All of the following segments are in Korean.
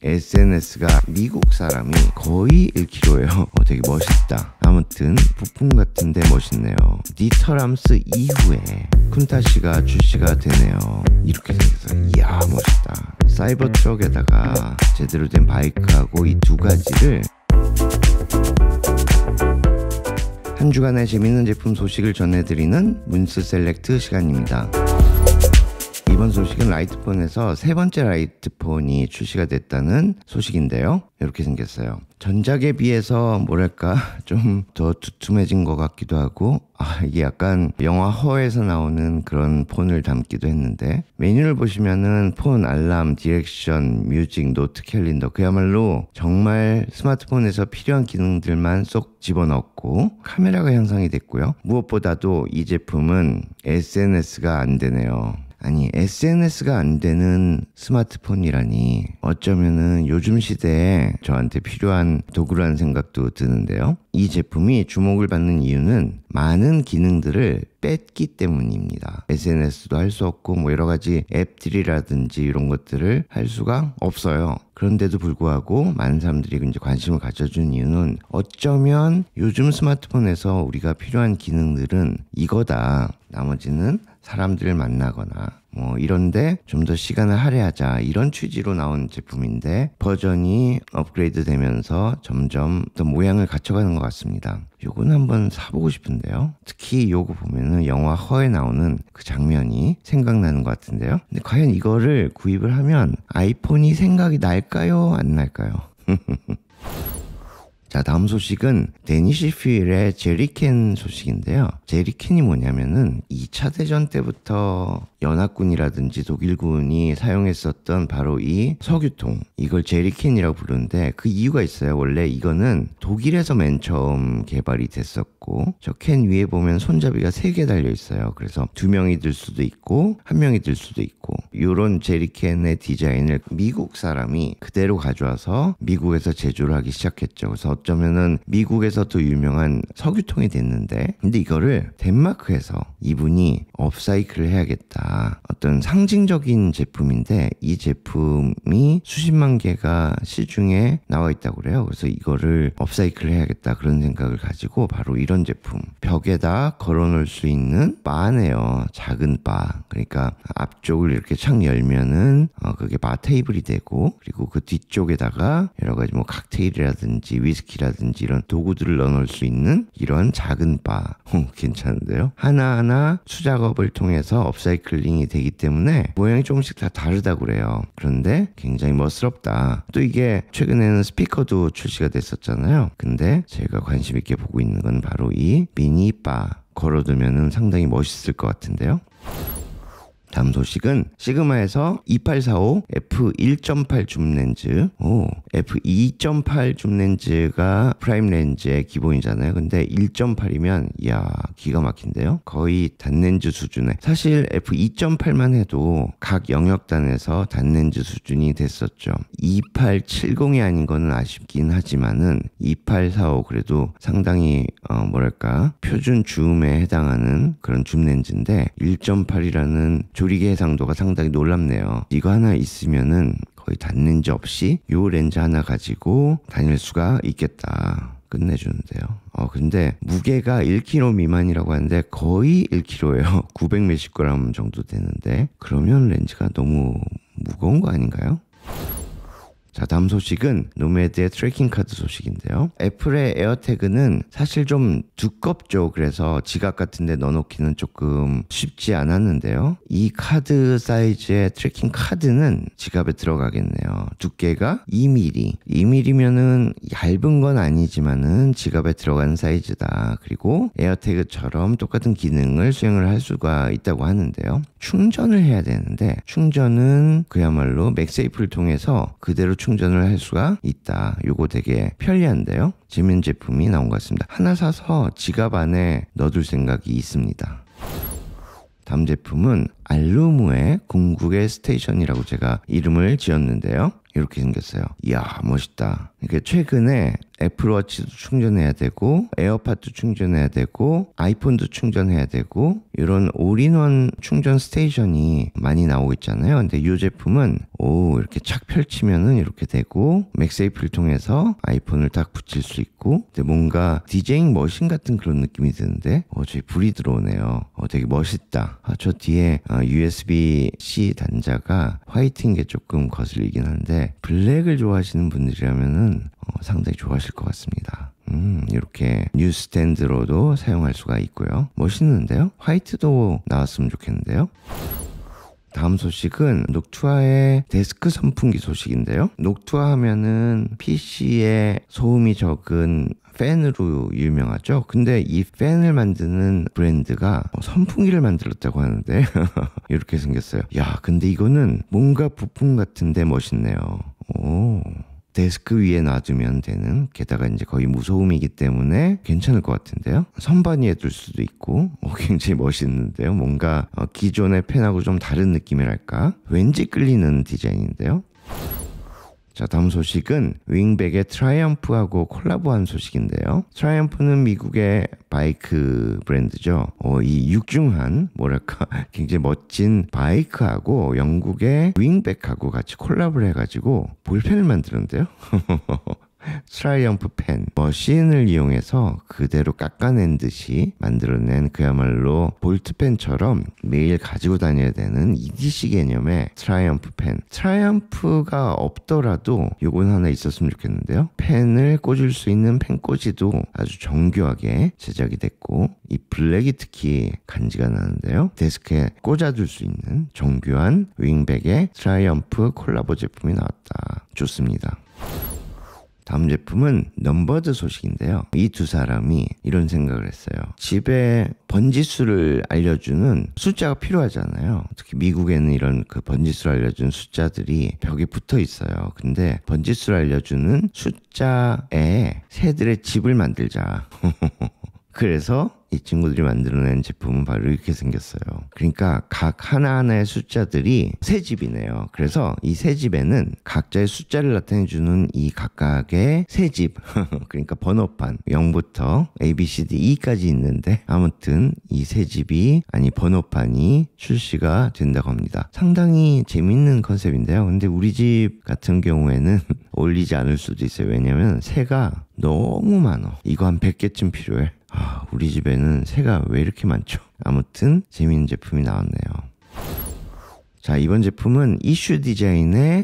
SNS가 미국 사람이 거의 1kg예요. 되게 멋있다. 아무튼 부품 같은데 멋있네요. 디터람스 이후에 쿤타시가 출시가 되네요. 이렇게 생겼어요. 이야 멋있다. 사이버 트럭에다가 제대로 된 바이크하고 이 두 가지를 한 주간의 재밌는 제품 소식을 전해드리는 문스 셀렉트 시간입니다. 이번 소식은 라이트폰에서 세 번째 라이트폰이 출시가 됐다는 소식인데요. 이렇게 생겼어요. 전작에 비해서 뭐랄까 좀 더 두툼해진 것 같기도 하고 이게 약간 영화 허에서 나오는 그런 폰을 담기도 했는데, 메뉴를 보시면은 폰, 알람, 디렉션, 뮤직, 노트, 캘린더, 그야말로 정말 스마트폰에서 필요한 기능들만 쏙 집어넣고 카메라가 향상이 됐고요. 무엇보다도 이 제품은 SNS가 안 되네요. 아니, SNS가 안 되는 스마트폰이라니 어쩌면은 요즘 시대에 저한테 필요한 도구라는 생각도 드는데요. 이 제품이 주목을 받는 이유는 많은 기능들을 뺐기 때문입니다. SNS도 할 수 없고 뭐 여러 가지 앱들이라든지 이런 것들을 할 수가 없어요. 그런데도 불구하고 많은 사람들이 이제 관심을 가져준 이유는 어쩌면 요즘 스마트폰에서 우리가 필요한 기능들은 이거다. 나머지는 사람들을 만나거나 뭐 이런데 좀 더 시간을 할애하자, 이런 취지로 나온 제품인데 버전이 업그레이드 되면서 점점 더 모양을 갖춰가는 것 같습니다. 요거는 한번 사보고 싶은데요. 특히 요거 보면은 영화 허에 나오는 그 장면이 생각나는 것 같은데요. 근데 과연 이거를 구입을 하면 아이폰이 생각이 날까요? 안 날까요? 자, 다음 소식은 데니시 휠의 제리캔 소식인데요. 제리캔이 뭐냐면은 2차 대전 때부터 연합군이라든지 독일군이 사용했었던 바로 이 석유통, 이걸 제리캔이라고 부르는데 그 이유가 있어요. 원래 이거는 독일에서 맨 처음 개발이 됐었고, 저 캔 위에 보면 손잡이가 3개 달려 있어요. 그래서 2명이 들 수도 있고 1명이 들 수도 있고, 이런 제리캔의 디자인을 미국 사람이 그대로 가져와서 미국에서 제조를 하기 시작했죠. 그래서 어쩌면은 미국에서 더 유명한 석유통이 됐는데, 근데 이거를 덴마크에서 이분이 업사이클을 해야겠다, 어떤 상징적인 제품인데 이 제품이 수십만 개가 시중에 나와 있다고 그래요. 그래서 이거를 업사이클을 해야겠다, 그런 생각을 가지고 바로 이런 제품, 벽에다 걸어놓을 수 있는 바네요. 작은 바. 그러니까 앞쪽을 이렇게 착 열면은 그게 바 테이블이 되고, 그리고 그 뒤쪽에다가 여러 가지 뭐 칵테일이라든지 위스키라든지 이런 도구들을 넣어놓을 수 있는 이런 작은 바. 괜찮은데요? 하나하나 수작업을 통해서 업사이클링이 되기 때문에 모양이 조금씩 다 다르다고 그래요. 그런데 굉장히 멋스럽다. 또 이게 최근에는 스피커도 출시가 됐었잖아요. 근데 제가 관심 있게 보고 있는 건 바로 이 미니 바. 걸어두면은 상당히 멋있을 것 같은데요. 다음 소식은 시그마에서 2845 f1.8 줌렌즈, f2.8 줌렌즈가 프라임 렌즈의 기본이잖아요. 근데 1.8이면 이야 기가 막힌데요. 거의 단렌즈 수준에, 사실 f2.8만 해도 각 영역단에서 단렌즈 수준이 됐었죠. 2870이 아닌 거는 아쉽긴 하지만은 2845 그래도 상당히 뭐랄까 표준 줌에 해당하는 그런 줌렌즈인데 1.8이라는 조리개 해상도가 상당히 놀랍네요. 이거 하나 있으면은 거의 단렌즈 없이 요 렌즈 하나 가지고 다닐 수가 있겠다. 끝내주는데요. 근데 무게가 1kg 미만이라고 하는데 거의 1kg예요. 900 몇십 그램 정도 되는데, 그러면 렌즈가 너무 무거운 거 아닌가요? 자, 다음 소식은 노매드의 트래킹 카드 소식인데요. 애플의 에어태그는 사실 좀 두껍죠. 그래서 지갑 같은 데 넣어놓기는 조금 쉽지 않았는데요. 이 카드 사이즈의 트래킹 카드는 지갑에 들어가겠네요. 두께가 2mm. 2mm면은 얇은 건 아니지만은 지갑에 들어가는 사이즈다. 그리고 에어태그처럼 똑같은 기능을 수행을 할 수가 있다고 하는데요. 충전을 해야 되는데 충전은 그야말로 맥세이프를 통해서 그대로 충전을 할 수가 있다. 요거 되게 편리한데요. 재밌는 제품이 나온 것 같습니다. 하나 사서 지갑 안에 넣어둘 생각이 있습니다. 다음 제품은 알루무의 궁극의 스테이션이라고 제가 이름을 지었는데요. 이렇게 생겼어요. 이야 멋있다. 이게 최근에 애플워치도 충전해야 되고 에어팟도 충전해야 되고 아이폰도 충전해야 되고 이런 올인원 충전 스테이션이 많이 나오고 있잖아요. 근데 이 제품은 이렇게 착 펼치면은 이렇게 되고 맥세이프를 통해서 아이폰을 딱 붙일 수 있고, 근데 뭔가 디제잉 머신 같은 그런 느낌이 드는데 저기 불이 들어오네요. 되게 멋있다. 저 뒤에 USB-C 단자가 화이트인 게 조금 거슬리긴 한데 블랙을 좋아하시는 분들이라면은 상당히 좋아하실 것 같습니다. 이렇게 뉴스탠드로도 사용할 수가 있고요. 멋있는데요? 화이트도 나왔으면 좋겠는데요? 다음 소식은 녹투아의 데스크 선풍기 소식인데요. 녹투아 하면은 PC에 소음이 적은 팬으로 유명하죠. 근데 이 팬을 만드는 브랜드가 선풍기를 만들었다고 하는데 이렇게 생겼어요. 야, 근데 이거는 뭔가 부품 같은데 멋있네요. 데스크 위에 놔두면 되는, 게다가 이제 거의 무소음이기 때문에 괜찮을 것 같은데요. 선반위에 둘 수도 있고 굉장히 멋있는데요. 뭔가 기존의 펜하고 좀 다른 느낌이랄까, 왠지 끌리는 디자인인데요. 자, 다음 소식은 윙백의 트라이엄프하고 콜라보한 소식인데요. 트라이엄프는 미국의 바이크 브랜드죠. 이 육중한 뭐랄까 굉장히 멋진 바이크하고 영국의 윙백하고 같이 콜라보를 해가지고 볼펜을 만드는데요. 트라이엄프 펜, 머신을 이용해서 그대로 깎아낸 듯이 만들어낸 그야말로 볼트펜처럼 매일 가지고 다녀야 되는 EDC 개념의 트라이엄프 펜. 트라이엄프가 없더라도 요건 하나 있었으면 좋겠는데요. 펜을 꽂을 수 있는 펜꽂이도 아주 정교하게 제작이 됐고, 이 블랙이 특히 간지가 나는데요. 데스크에 꽂아둘 수 있는 정교한 윙백의 트라이엄프 콜라보 제품이 나왔다. 좋습니다. 다음 제품은 넘버드 소식인데요. 이 두 사람이 이런 생각을 했어요. 집에 번지수를 알려주는 숫자가 필요하잖아요. 특히 미국에는 이런 그 번지수를 알려주는 숫자들이 벽에 붙어 있어요. 근데 번지수를 알려주는 숫자에 새들의 집을 만들자. 그래서 이 친구들이 만들어낸 제품은 바로 이렇게 생겼어요. 그러니까 각 하나하나의 숫자들이 새 집이네요. 그래서 이 새 집에는 각자의 숫자를 나타내주는 이 각각의 새 집, 그러니까 번호판 0부터 A, B, C, D, E까지 있는데 아무튼 이 새 집이, 아니 번호판이 출시가 된다고 합니다. 상당히 재밌는 컨셉인데요. 근데 우리 집 같은 경우에는 어울리지 않을 수도 있어요. 왜냐면 새가 너무 많아. 이거 한 100개쯤 필요해. 우리 집에는 새가 왜 이렇게 많죠? 아무튼 재미있는 제품이 나왔네요. 자, 이번 제품은 이슈 디자인의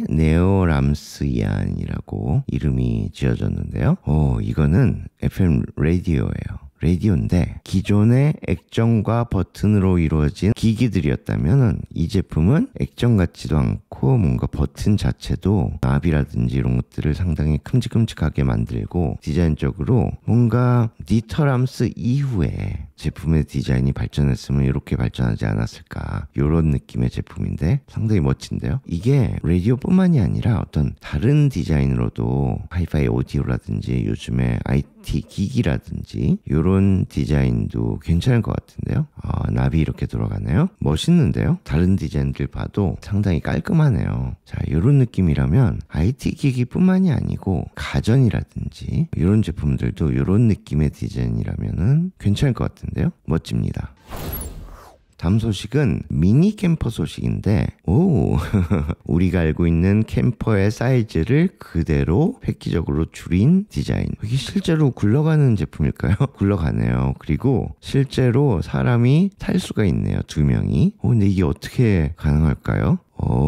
네오람스이안이라고 이름이 지어졌는데요. 이거는 FM 라디오예요. 라디오인데 기존의 액정과 버튼으로 이루어진 기기들이었다면 이 제품은 액정 같지도 않고 뭔가 버튼 자체도 나비라든지 이런 것들을 상당히 큼직큼직하게 만들고, 디자인적으로 뭔가 니터람스 이후에 제품의 디자인이 발전했으면 이렇게 발전하지 않았을까, 이런 느낌의 제품인데 상당히 멋진데요. 이게 라디오뿐만이 아니라 어떤 다른 디자인으로도 하이파이 오디오라든지 요즘에 IT 기기라든지 이런 디자인도 괜찮을 것 같은데요. 나비 이렇게 돌아가네요. 멋있는데요. 다른 디자인들 봐도 상당히 깔끔하네요. 자, 이런 느낌이라면 IT 기기뿐만이 아니고 가전이라든지 이런 제품들도 이런 느낌의 디자인이라면은 괜찮을 것 같은데요. 멋집니다. 다음 소식은 미니 캠퍼 소식인데, 우리가 알고 있는 캠퍼의 사이즈를 그대로 획기적으로 줄인 디자인. 이게 실제로 굴러가는 제품일까요? 굴러가네요. 그리고 실제로 사람이 탈 수가 있네요. 2명이. 근데 이게 어떻게 가능할까요?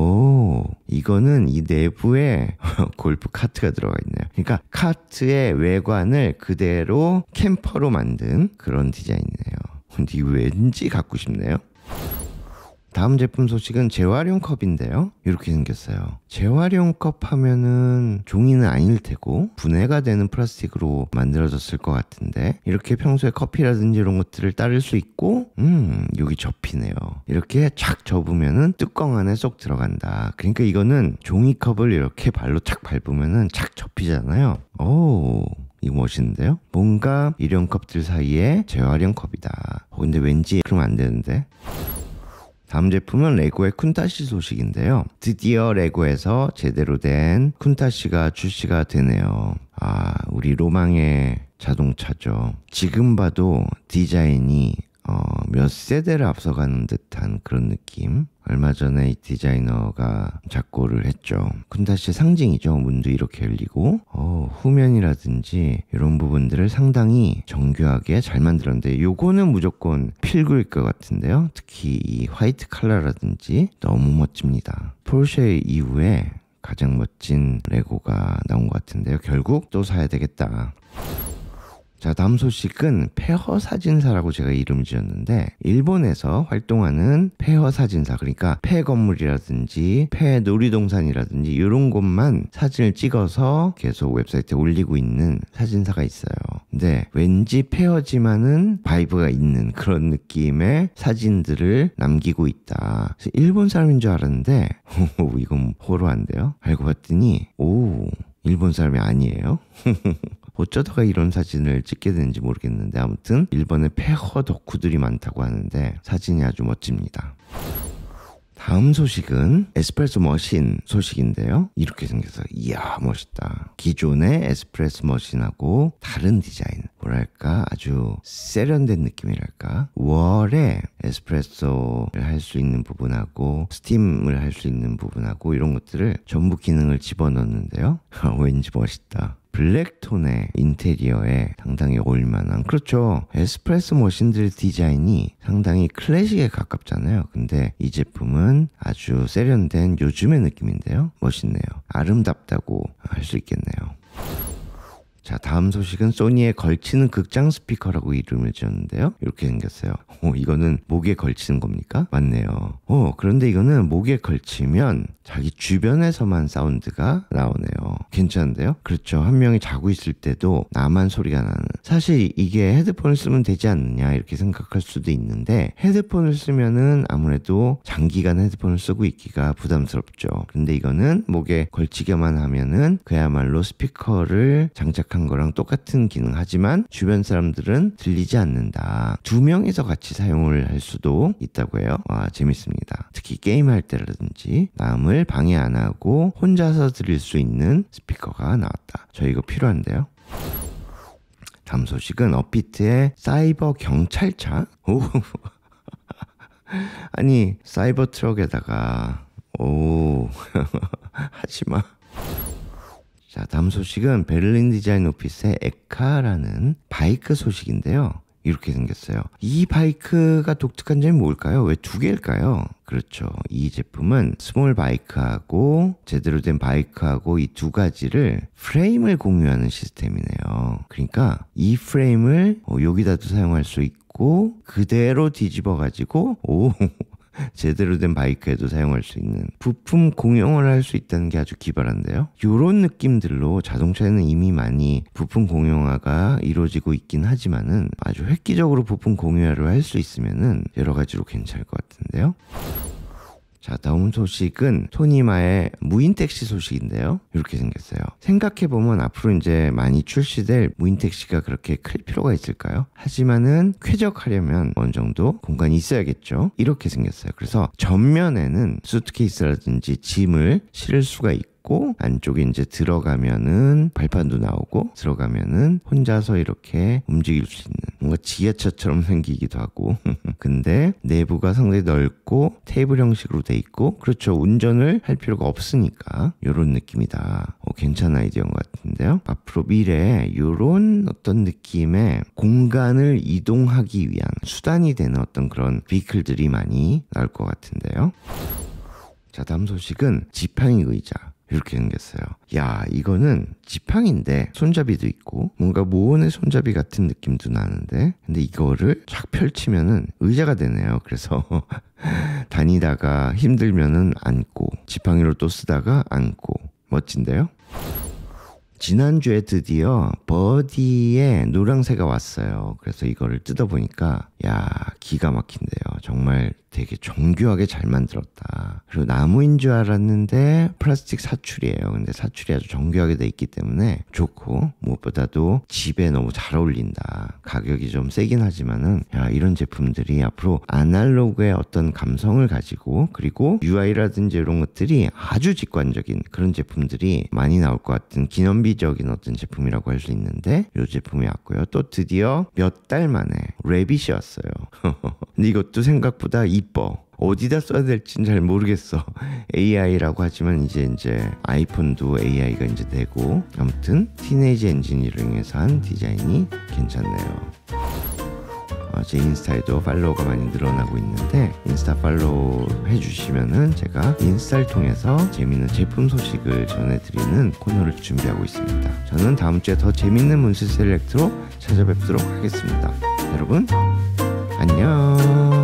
이거는 이 내부에 골프 카트가 들어가 있네요. 그러니까 카트의 외관을 그대로 캠퍼로 만든 그런 디자인이네요. 근데 이거 왠지 갖고 싶네요. 다음 제품 소식은 재활용 컵인데요. 이렇게 생겼어요. 재활용 컵 하면은 종이는 아닐 테고 분해가 되는 플라스틱으로 만들어졌을 것 같은데, 이렇게 평소에 커피라든지 이런 것들을 따를 수 있고, 여기 접히네요. 이렇게 착 접으면은 뚜껑 안에 쏙 들어간다. 그러니까 이거는 종이컵을 이렇게 발로 착 밟으면은 착 접히잖아요. 이거 멋있는데요? 뭔가 일회용 컵들 사이에 재활용 컵이다. 근데 왠지 그러면 안 되는데. 다음 제품은 레고의 쿤타시 소식인데요. 드디어 레고에서 제대로 된 쿤타시가 출시가 되네요. 우리 로망의 자동차죠. 지금 봐도 디자인이 몇 세대를 앞서가는 듯한 그런 느낌. 얼마 전에 이 디자이너가 작고를 했죠. 쿤타시의 상징이죠. 문도 이렇게 열리고 후면이라든지 이런 부분들을 상당히 정교하게 잘 만들었는데 요거는 무조건 필구일 것 같은데요. 특히 이 화이트 컬러라든지 너무 멋집니다. 포르쉐 이후에 가장 멋진 레고가 나온 것 같은데요. 결국 또 사야 되겠다. 자, 다음 소식은 폐허 사진사라고 제가 이름 지었는데, 일본에서 활동하는 폐허 사진사, 그러니까 폐 건물이라든지 폐 놀이동산이라든지 이런 곳만 사진을 찍어서 계속 웹사이트에 올리고 있는 사진사가 있어요. 근데 왠지 폐허지만은 바이브가 있는 그런 느낌의 사진들을 남기고 있다. 그래서 일본 사람인 줄 알았는데 이건 호러한데요. 알고 봤더니 일본 사람이 아니에요. 어쩌다가 이런 사진을 찍게 되는지 모르겠는데 아무튼 일본에 폐허 덕후들이 많다고 하는데 사진이 아주 멋집니다. 다음 소식은 에스프레소 머신 소식인데요. 이렇게 생겨서 이야 멋있다. 기존의 에스프레소 머신하고 다른 디자인, 뭐랄까 아주 세련된 느낌이랄까. 월에 에스프레소를 할 수 있는 부분하고 스팀을 할 수 있는 부분하고 이런 것들을 전부 기능을 집어넣는데요. 왠지 멋있다. 블랙톤의 인테리어에 상당히 어울릴만한, 그렇죠. 에스프레소 머신들의 디자인이 상당히 클래식에 가깝잖아요. 근데 이 제품은 아주 세련된 요즘의 느낌인데요. 멋있네요. 아름답다고 할 수 있겠네요. 자, 다음 소식은 소니의 걸치는 극장 스피커라고 이름을 지었는데요. 이렇게 생겼어요. 이거는 목에 걸치는 겁니까? 맞네요. 그런데 이거는 목에 걸치면 자기 주변에서만 사운드가 나오네요. 괜찮은데요? 그렇죠. 한 명이 자고 있을 때도 나만 소리가 나는. 사실 이게 헤드폰을 쓰면 되지 않느냐 이렇게 생각할 수도 있는데, 헤드폰을 쓰면은 아무래도 장기간 헤드폰을 쓰고 있기가 부담스럽죠. 근데 이거는 목에 걸치기만 하면은 그야말로 스피커를 장착한 거랑 똑같은 기능, 하지만 주변 사람들은 들리지 않는다. 두 명이서 같이 사용을 할 수도 있다고 해요. 재밌습니다. 특히 게임할 때라든지 남을 방해 안 하고 혼자서 들을 수 있는 스피커가 나왔다. 저 이거 필요한데요. 다음 소식은 업비트의 사이버 경찰차. 아니 사이버 트럭에다가 하지마. 자, 다음 소식은 베를린 디자인 오피스의 에카라는 바이크 소식인데요. 이렇게 생겼어요. 이 바이크가 독특한 점이 뭘까요? 왜 두 개일까요? 그렇죠. 이 제품은 스몰 바이크하고 제대로 된 바이크하고 이 두 가지를 프레임을 공유하는 시스템이네요. 그러니까 이 프레임을 여기다도 사용할 수 있고 그대로 뒤집어 가지고 제대로 된 바이크에도 사용할 수 있는 부품 공용을 할 수 있다는 게 아주 기발한데요. 이런 느낌들로 자동차에는 이미 많이 부품 공용화가 이루어지고 있긴 하지만은 아주 획기적으로 부품 공유화를 할 수 있으면은 여러 가지로 괜찮을 것 같은데요. 자, 다음 소식은 소니마의 무인 택시 소식인데요. 이렇게 생겼어요. 생각해보면 앞으로 이제 많이 출시될 무인 택시가 그렇게 클 필요가 있을까요? 하지만은 쾌적하려면 어느 정도 공간이 있어야겠죠. 이렇게 생겼어요. 그래서 전면에는 수트케이스라든지 짐을 실을 수가 있고, 안쪽에 이제 들어가면은 발판도 나오고, 들어가면은 혼자서 이렇게 움직일 수 있는 뭔가 지하철처럼 생기기도 하고 근데 내부가 상당히 넓고 테이블 형식으로 돼 있고, 그렇죠. 운전을 할 필요가 없으니까 이런 느낌이다. 괜찮은 아이디어인 것 같은데요. 앞으로 미래에 이런 어떤 느낌의 공간을 이동하기 위한 수단이 되는 어떤 그런 비클들이 많이 나올 것 같은데요. 자, 다음 소식은 지팡이 의자. 이렇게 생겼어요. 야, 이거는 지팡이인데 손잡이도 있고 뭔가 모원의 손잡이 같은 느낌도 나는데, 근데 이거를 쫙 펼치면은 의자가 되네요. 그래서 다니다가 힘들면은 앉고, 지팡이로 또 쓰다가 앉고. 멋진데요? 지난주에 드디어 버디의 노랑새가 왔어요. 그래서 이거를 뜯어보니까 야, 기가 막힌데요. 정말 되게 정교하게 잘 만들었다. 그리고 나무인 줄 알았는데 플라스틱 사출이에요. 근데 사출이 아주 정교하게 돼 있기 때문에 좋고, 무엇보다도 집에 너무 잘 어울린다. 가격이 좀 세긴 하지만은, 야, 이런 제품들이 앞으로 아날로그의 어떤 감성을 가지고, 그리고 UI라든지 이런 것들이 아주 직관적인 그런 제품들이 많이 나올 것 같은 기념비적인 어떤 제품이라고 할 수 있는데, 이 제품이 왔고요. 또 드디어 몇 달 만에 래빗이 왔어요. 근데 이것도 생각보다 이뻐. 어디다 써야 될지는 잘 모르겠어. AI라고 하지만 이제 아이폰도 AI가 이제 되고, 아무튼 티네이지 엔지니어링에서 한 디자인이 괜찮네요. 제 인스타에도 팔로워가 많이 늘어나고 있는데, 인스타 팔로우 해주시면은 제가 인스타를 통해서 재밌는 제품 소식을 전해드리는 코너를 준비하고 있습니다. 저는 다음 주에 더 재밌는 문스 셀렉트로 찾아뵙도록 하겠습니다. 여러분 안녕.